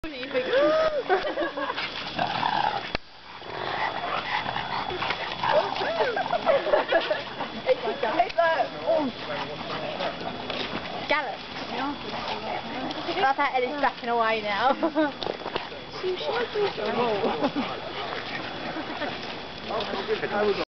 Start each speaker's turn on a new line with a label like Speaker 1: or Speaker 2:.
Speaker 1: Gallop. That's how Ellie's backing away now. She should be.